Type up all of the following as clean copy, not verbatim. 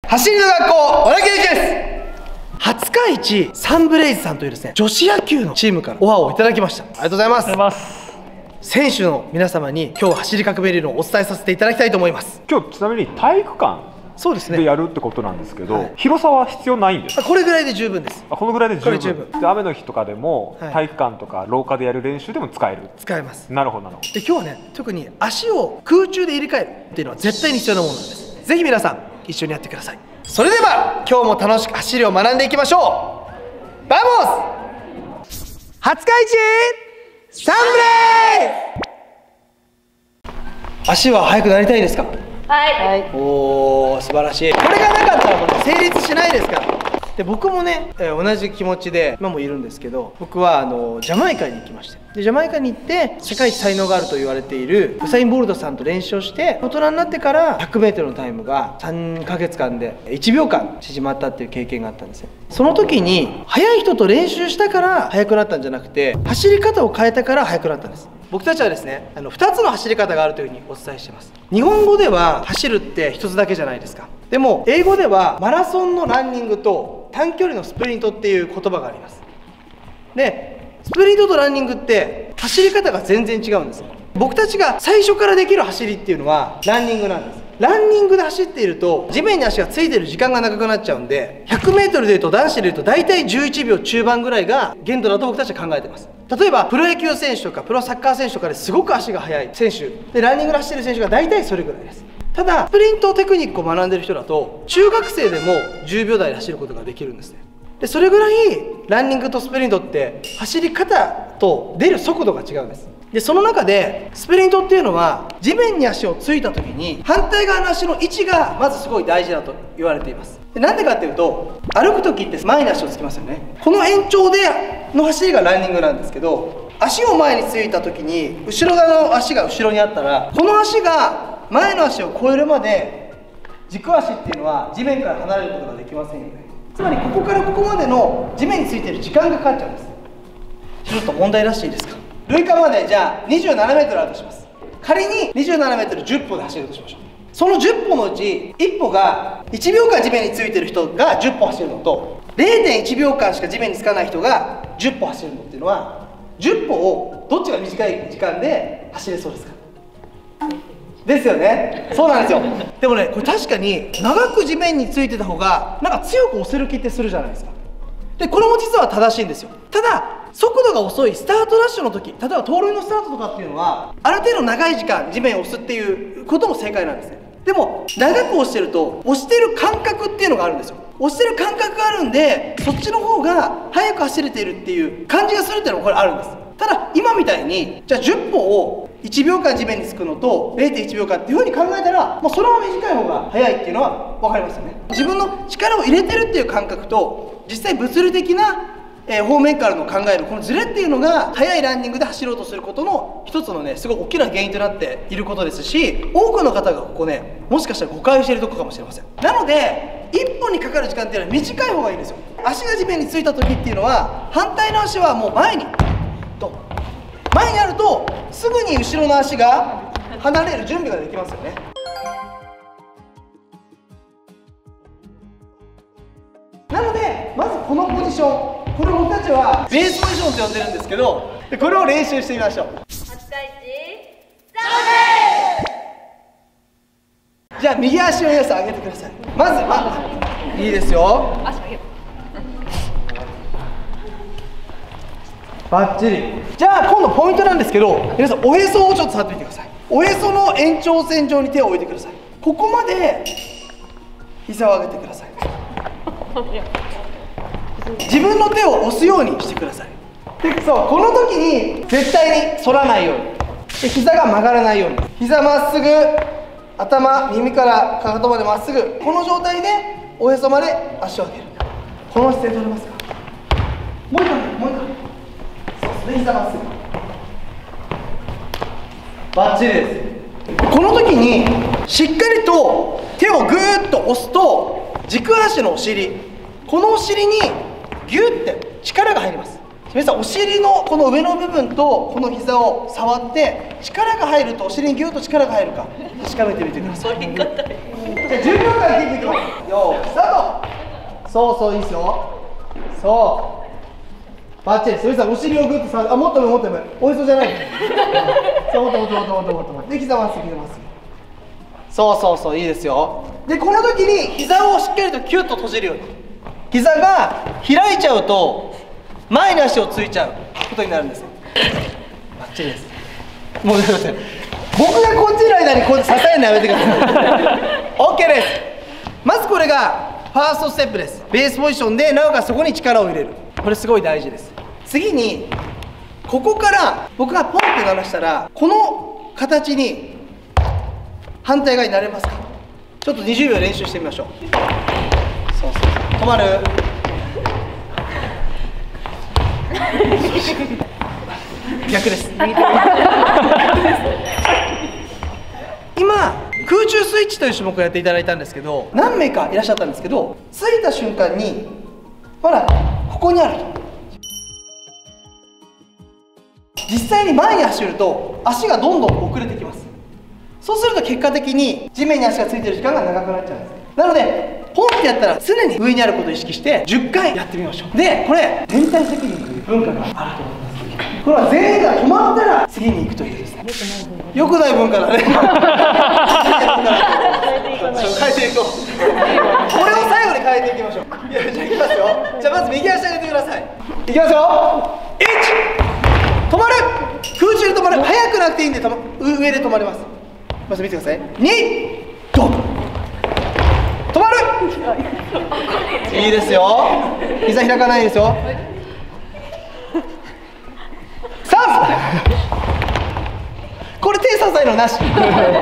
走りの学校小田圭一です。廿日市サンブレイズさんというですね、女子野球のチームからオファーをいただきました。ありがとうございます。選手の皆様に今日走り革命理論をお伝えさせていただきたいと思います。 今日ちなみに体育館でやるってことなんですけど、広さは必要ないんですか？ これぐらいで十分です。 このぐらいで十分。で雨の日とかでも体育館とか廊下でやる練習でも使える。使えます。なるほどなるほど。で今日はね、特に足を空中で入れ替えるっていうのは絶対に必要なものなんです。ぜひ皆さん一緒にやってください。それでは今日も楽しく走りを学んでいきましょう。バモス廿日市サンブレイ。足は速くなりたいですか？はい。おお、素晴らしい。これがなかったらもう成立しないですから。で僕もね、同じ気持ちで今もいるんですけど、僕はジャマイカに行きまして、でジャマイカに行って世界一才能があると言われているウサイン・ボルトさんと練習をして、大人になってから 100m のタイムが3ヶ月間で1秒間縮まったっていう経験があったんですよ。その時に速い人と練習したから速くなったんじゃなくて、走り方を変えたから速くなったんです。僕たちはですね、2つの走り方があるというふうにお伝えしています。日本語では走るって1つだけじゃないですか。でも英語ではマラソンのランニングと短距離のスプリントっていう言葉があります。でスプリントとランニングって走り方が全然違うんです。僕たちが最初からできる走りっていうのはランニングなんです。ランニングで走っていると地面に足がついてる時間が長くなっちゃうんで、 100m でいうと男子でいうと大体11秒中盤ぐらいが限度だと僕たちは考えてます。例えばプロ野球選手とかプロサッカー選手とかですごく足が速い選手でランニングで走ってる選手が大体それぐらいです。ただスプリントテクニックを学んでる人だと中学生でも10秒台で走ることができるんですね。でそれぐらいランニングとスプリントって走り方と出る速度が違うんです。でその中でスプリントっていうのは地面に足をついた時に反対側の足の位置がまずすごい大事だと言われています。でなんでかっていうと、歩く時って前に足をつきますよね。この延長での走りがランニングなんですけど、足を前についた時に後ろ側の足が後ろにあったら、この足が前の足を越えるまで軸足っていうのは地面から離れることができませんよね。つまりここからここまでの地面についている時間がかかっちゃうんです。ちょっと問題出していいですか？塁間までじゃあ 27m あるとします。仮に 27m10 歩で走るとしましょう。その10歩のうち1歩が1秒間地面についてる人が10歩走るのと 0.1 秒間しか地面につかない人が10歩走るのっていうのは、10歩をどっちが短い時間で走れそうですか？ですよね。そうなんですよ。でもね、これ確かに長く地面についてた方がなんか強く押せる気ってするじゃないですか。でこれも実は正しいんですよ。ただ速度が遅いスタートダッシュの時、例えば盗塁のスタートとかっていうのはある程度長い時間地面を押すっていうことも正解なんですね。でも長く押してると押してる感覚っていうのがあるんですよ。押してる感覚があるんで、そっちの方が速く走れているっていう感じがするっていうのもこれあるんです。ただ今みたいにじゃあ10歩を1秒間地面につくのと 0.1 秒間っていうふうに考えたら、もうそれは短い方が速いっていうのは分かりますよね。自分の力を入れてるっていう感覚と実際物理的な方面からの考えるこのズレっていうのが速いランニングで走ろうとすることの一つのね、すごい大きな原因となっていることですし、多くの方がここね、もしかしたら誤解しているところかもしれません。なので1本にかかる時間っていうのは短い方がいいんですよ。足が地面についた時っていうのは反対の足はもう前にあるとすぐに後ろの足が離れる準備ができますよね。なのでまずこのポジション、これ僕たちはベースポジションと呼んでるんですけど、これを練習してみましょう。じゃあ右足を皆さん上げてください。まずいいですよ。バッチリ。じゃあ今度ポイントなんですけど、皆さんおへそをちょっと触ってみてください。おへその延長線上に手を置いてください。ここまで膝を上げてください。自分の手を押すようにしてください。でそう、この時に絶対に反らないように、で膝が曲がらないように、膝まっすぐ、頭耳からかかとまでまっすぐ、この状態でおへそまで足を上げる。この姿勢取れますか？もう一回、もう一回。で膝まっすぐ。バッチリです。この時にしっかりと手をグーッと押すと軸足のお尻、このお尻にギュッて力が入ります。皆さんお尻のこの上の部分とこの膝を触って力が入るとお尻にギュッと力が入るか確かめてみてください。じゃあ10秒間キープいきますよ。 そういいですよ。そうバッチリ。それさんお尻をグッとさ、もっともっとおへそじゃないそうもっとで膝まっすぐそういいですよ。でこの時に膝をしっかりとキュッと閉じるように。膝が開いちゃうと前に足をついちゃうことになるんですよ。バッチリです。もう僕がこっちの間にこう支えるのやめてくださいOK です。まずこれがファーストステップです。ベースポジションでなおかつそこに力を入れる。これすごい大事です。次にここから僕がポンって鳴らしたらこの形に反対側になれますか。ちょっと20秒練習してみましょう。そう止まる逆です今空中スイッチという種目をやっていただいたんですけど、何名かいらっしゃったんですけど、着いた瞬間にほらここにあると実際に前に走ると足がどんどん遅れてきます。そうすると結果的に地面に足がついてる時間が長くなっちゃうんです。なのでポンってやったら常に上にあることを意識して10回やってみましょう。でこれ全体責任という文化があると思います。これは全員が止まったら次に行くというですね、良くない文化だね変えていこうこれを最後に変えていきましょう。いやじゃあいきますよ。じゃあまず右足上げてください。いきますよ。1止まる。空中で止まる。速くなくていいんで上で止まります。まず見てください。2ドン止まるいいですよ。膝開かないですよ。3これ手支えるのなし10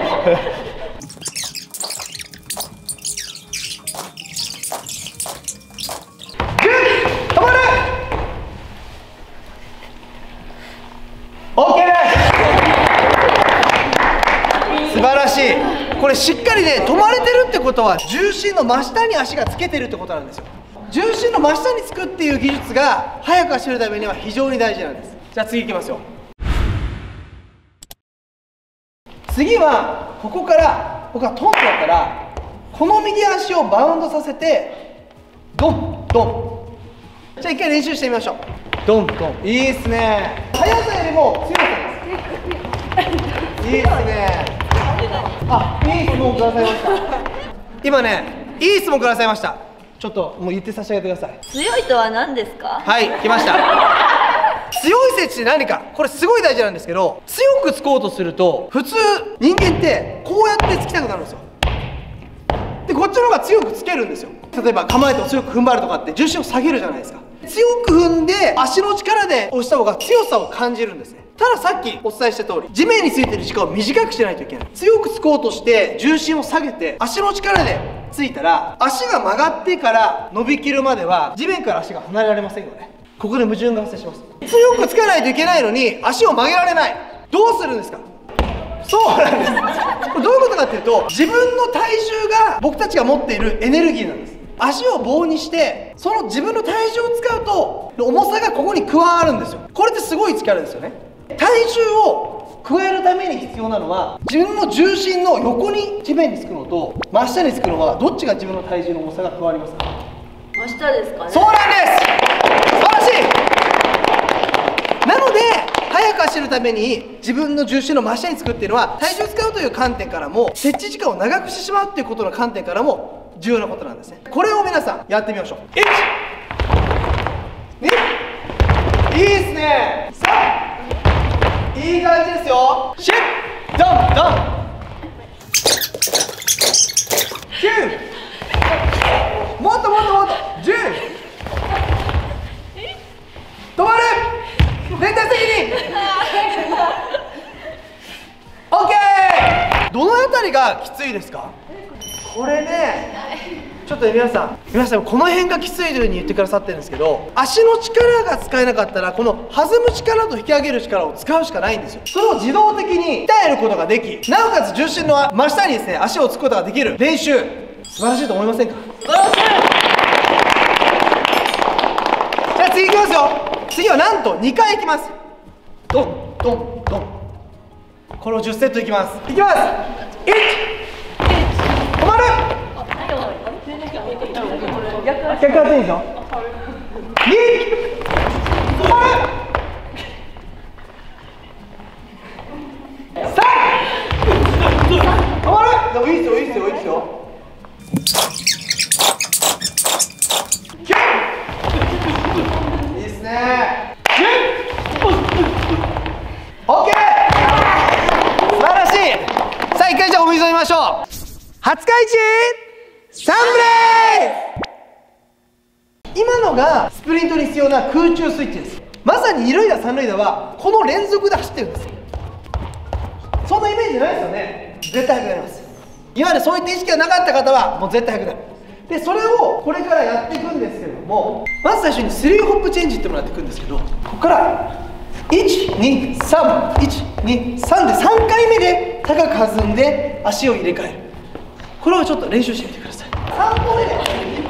止まる OK 素晴らしい。これしっかりね止まれてるってことは重心の真下に足がつけてるってことなんですよ。重心の真下につくっていう技術が速く走るためには非常に大事なんです。じゃあ次いきますよ。次はここから僕がトンとやったらこの右足をバウンドさせてドンドン。じゃあ一回練習してみましょう。ドンドンいいっすね。速さよりも強さです。いいっすね。あ、いい質問くださいました。今ねいい質問くださいました。ちょっともう言って差し上げてください。 強いとは何ですか。 はい、来ました強い設置って何か、これすごい大事なんですけど、強くつこうとすると普通人間ってこうやってつきたくなるんですよ。でこっちの方が強くつけるんですよ。例えば構えて強く踏ん張るとかって重心を下げるじゃないですか。強く踏んで足の力で押した方が強さを感じるんですね。たださっきお伝えした通り地面についてる時間を短くしないといけない。強くつこうとして重心を下げて足の力でついたら足が曲がってから伸びきるまでは地面から足が離れられませんよね。ここで矛盾が発生します。強くつかないといけないのに足を曲げられない。どうするんですか。そうなんですこれどういうことかっていうと自分の体重が僕たちが持っているエネルギーなんです。足を棒にしてその自分の体重を使うと重さがここに加わるんですよ。これってすごい力ですよね。体重を加えるために必要なのは自分の重心の横に地面につくのと真下につくのはどっちが自分の体重の重さが加わりますか。 真下ですかね。 そうなんです。素晴らしい。なので速く走るために自分の重心の真下につくっていうのは体重を使うという観点からも設置時間を長くしてしまうっていうことの観点からも重要なことなんですね。これを皆さんやってみましょう。1、2、いいですね。3、いい感じですよ。4、ドンドン。9、もっともっともっと。10、止まる。連帯責任。OK。どのあたりがきついですか。これねちょっと皆さんこの辺がきついというふうに言ってくださってるんですけど、足の力が使えなかったらこの弾む力と引き上げる力を使うしかないんですよ。それを自動的に鍛えることができ、なおかつ重心の真下にですね足をつくことができる練習、素晴らしいと思いませんか。素晴らしい。じゃあ次いきますよ。次はなんと2回いきます。ドンドンドン。これを10セットいきます。いきます。1、止まる。止逆熱いんですよ。2、3、止まる。でもいいですよ、いいですよ、いいですよ。いいですね。オッケー。素晴らしい。さあ、一回じゃあお水飲みましょう。廿日市サンブレイ。今のがスプリントに必要な空中スイッチです。まさに二塁打三塁打はこの連続で走ってるんですよ。そんなイメージないですよね。絶対速くなります。今までそういった意識がなかった方はもう絶対速くなる。でそれをこれからやっていくんですけれども、まず最初に3ホップチェンジってもらっていくんですけど、ここから123、123で3回目で高く弾んで足を入れ替える。これをちょっと練習してみてください。3歩目で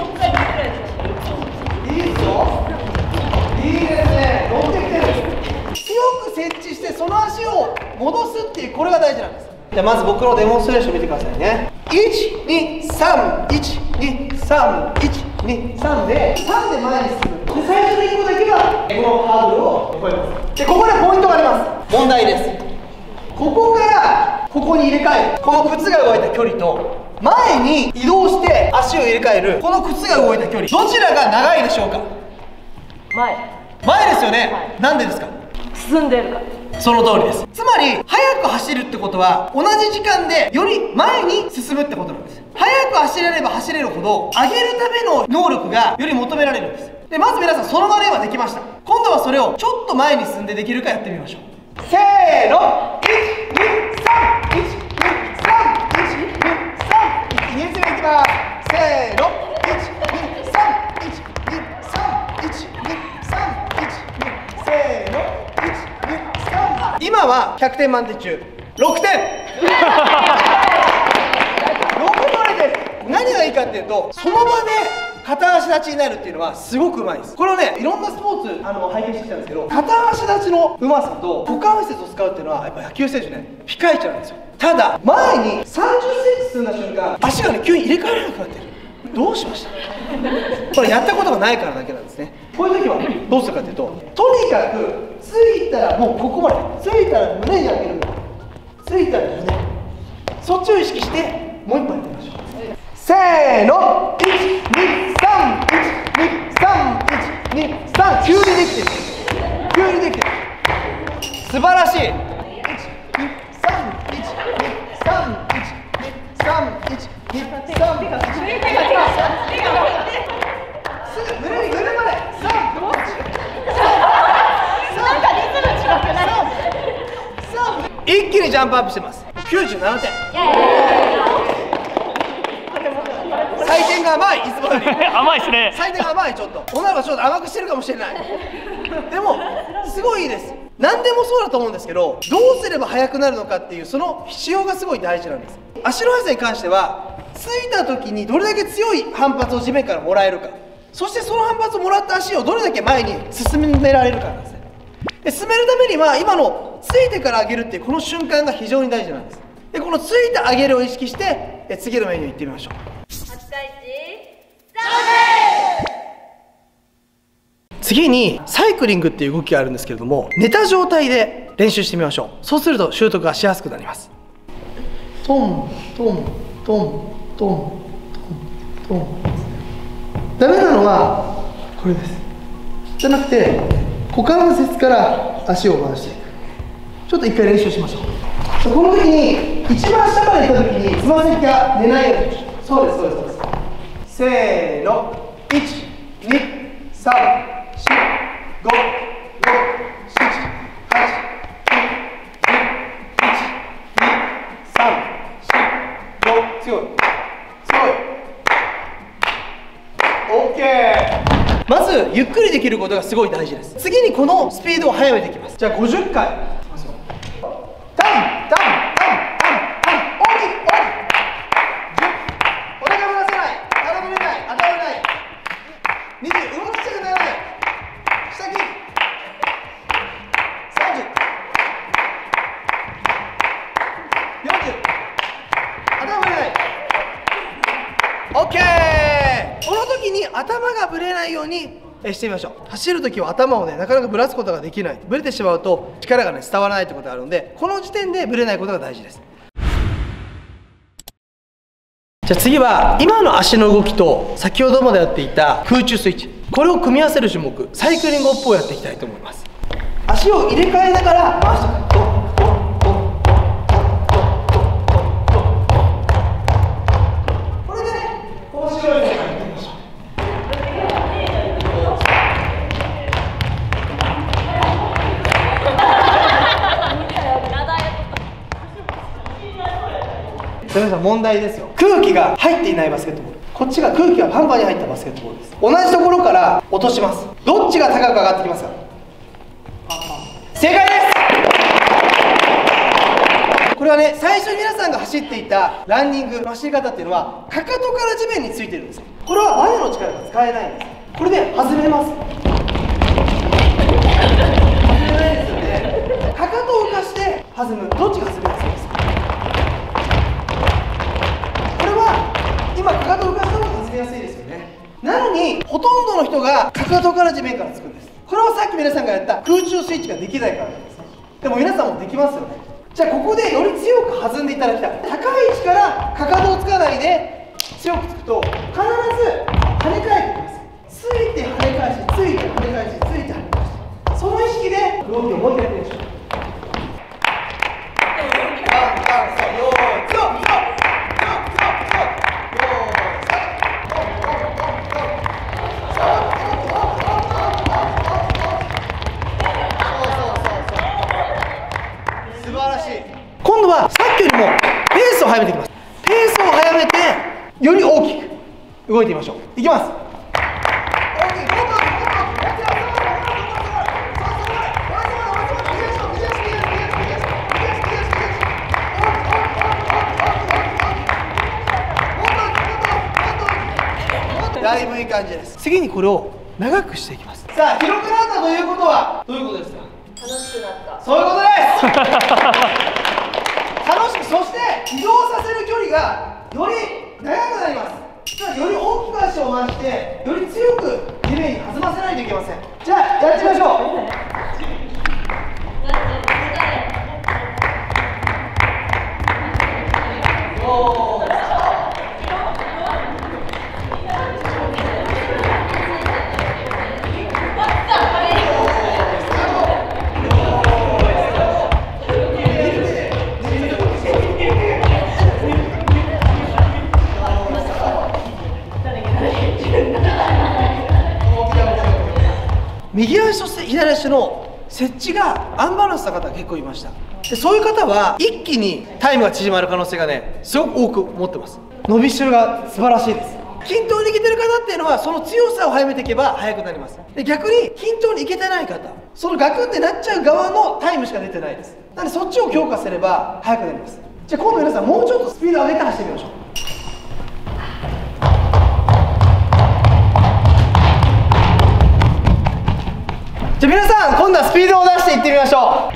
いいですよ。いいですね。乗ってきてる。強く設置してその足を戻すっていう、これが大事なんです。じゃあまず僕のデモンストレーション見てくださいね。123、123、123で3で前に進む。で最初の1個だけがこのハードルを越えます。でここでポイントがあります。問題です。ここからここに入れ替える、この靴が動いた距離と前に移動して足を入れ替えるこの靴が動いた距離、どちらが長いでしょうか？前ですよね、はい、なんでですか？ 進んでるから。 その通りです。つまり速く走るってことは同じ時間でより前に進むってことなんです。速く走れれば走れるほど上げるための能力がより求められるんです。でまず皆さんその場で今できました。今度はそれをちょっと前に進んでできるかやってみましょう。せーの、123、123、123、2列目いきます。せーの、123、123、123、せーの、123。今は100点満点中6点。6割です。何がいいかっていうと、その場で片足立ちになるっていうのはすごくうまいです。これをね、いろんなスポーツ拝見してきたんですけど、片足立ちのうまさと股関節を使うっていうのはやっぱ野球選手ね、控えちゃうんですよ。ただ前に30センチ進んだ瞬間、足がね急に入れ替えられなくなってる。どうしました？これやったことがないからだけなんですね。こういう時はどうするかっていうと、とにかくついたらもうここまで、ついたら胸に上げる、ついたら胸、そっちを意識してもう一本やってみましょう。せーの、123、123、123、急にできてる、急にできてる、素晴らしい。一気にジャンプアップしてます。97点。採点が甘い、いつもより甘いですね。 採点が甘い。ちょっと女の子ちょっと甘くしてるかもしれない。でもすごいいいです。何でもそうだと思うんですけど、どうすれば速くなるのかっていうその仕様がすごい大事なんです。足の速さに関しては、ついた時にどれだけ強い反発を地面からもらえるか、そしてその反発をもらった足をどれだけ前に進められるかなんですね。で進めるためには今のついてから上げるっていうこの瞬間が非常に大事なんです。でこのついて上げるを意識して次のメニューいってみましょう。次にサイクリングっていう動きがあるんですけれども、寝た状態で練習してみましょう。そうすると習得がしやすくなります。トントントントントントン。ダメなのはこれです。じゃなくて股関節から足を回していく。ちょっと一回練習しましょう。この時に一番下まで行った時につま先が寝ないように。そうですそうですそうです。せーの、1、2、3、4、5、6、7、8、9、10、1、2、3、4、5、強い強い。 OK。 まずゆっくりできることがすごい大事です。次にこのスピードを速めていきます。じゃあ50回いきますよ。タンタンタンタンタン、大きい大きい。お腹ぶらせない、体ぶれない、頭ぶれない。20、動きちゃくならない。下切り30、40、頭ぶれない。 OK。 この時に頭がぶれないようにしてみましょう。走る時は頭をね、なかなかぶらすことができない。ぶれてしまうと力がね、伝わらないということがあるので、この時点でぶれないことが大事です。じゃあ次は今の足の動きと先ほどまでやっていた空中スイッチ、これを組み合わせる種目、サイクリングホップをやっていきたいと思います。足を入れ替えながら回していく。これでね、面白いのがやってみましょう。皆さん問題ですよ。空気が入っていないバスケットボール、こっちが空気がパンパンに入ったバスケットボールです。同じところから落とします。どっちが高く上がってきますか？正解です。これはね、最初に皆さんが走っていたランニングの走り方っていうのはかかとから地面についてるんです。これはバネの力が使えないんです。これで外れます。外れないですよね。かかとを浮かして弾む、どっちが外れやすいですか？今かかとを浮かした方が外れやすいですよね。なのにほとんどの人がかかとから地面からつくんです。これはさっき皆さんがやった空中スイッチができないからなんです。でも皆さんもできますよね。じゃあここでより強く弾んでいただきたい。高い位置からかかとをつかないで強くつくと必ず跳ね返ってきます。ついて跳ね返し、ついて跳ね返し、ついて跳ね返し、その意識で動きをもう一回やってみましょう。今度はさっきよりもペースを速めていきます。ペースを速めてより大きく動いてみましょう。いきます。だいぶいい感じです。次にこれを長くしていきます。さあ、広くなったということはどういうことですか？ 楽しくなった。 そういうことです楽しく、そして移動させる距離がより長くなります。より大きく足を回してより強く地面に弾ませないといけません。じゃあやってみましょう。右足と左足の設置がアンバランスな方が結構いました。でそういう方は一気にタイムが縮まる可能性がね、すごく多く持ってます。伸びしろが素晴らしいです。均等にいけてる方っていうのはその強さを速めていけば速くなります。で逆に均等にいけてない方、そのガクンってなっちゃう側のタイムしか出てないです。なのでそっちを強化すれば速くなります。じゃあ今度皆さんもうちょっとスピードを上げて走ってみましょう。じゃあ皆さん今度はスピードを出していってみましょう。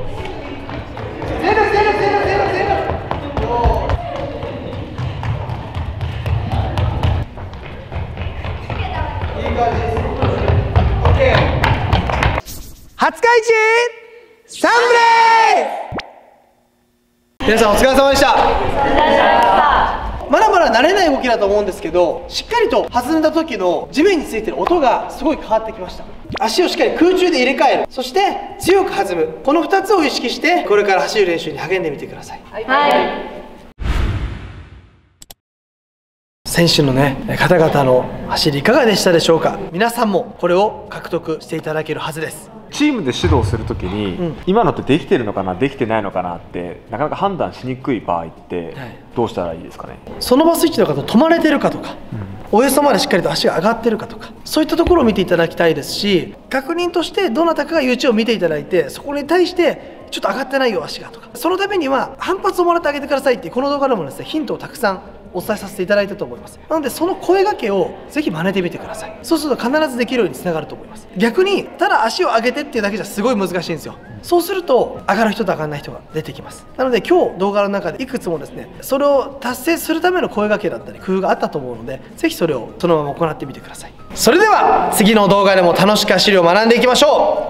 いい感じです。 OK。 廿日市サンブレイ。皆さんお疲れ様でした。まだまだ慣れない動きだと思うんですけど、しっかりと弾んだ時の地面についてる音がすごい変わってきました。足をしっかり空中で入れ替える、そして強く弾む、この2つを意識してこれから走る練習に励んでみてください。はい、選手のね方々の走りいかがでしたでしょうか。皆さんもこれを獲得していただけるはずです。 チームで指導するときに、今のってできてるのかなできてないのかなってなかなか判断しにくい場合ってどうしたらいいですかね。 その場スイッチの方止まれてるかとか、おへそまでしっかりと足が上がってるかとか、そういったところを見ていただきたいですし、確認としてどなたかが YouTube を見ていただいて、そこに対してちょっと上がってないよ足がとか、そのためには反発をもらってあげてくださいっていうこの動画でもですねヒントをたくさんお伝えさせていただいたと思います。なのでその声掛けをぜひ真似てみてください。そうすると必ずできるようにつながると思います。逆にただ足を上げてっていうだけじゃすごい難しいんですよ。そうすると上がる人と上がらない人が出てきます。なので今日動画の中でいくつもですね、それを達成するための声掛けだったり工夫があったと思うので、ぜひそれをそのまま行ってみてください。それでは次の動画でも楽しく走りを学んでいきましょう。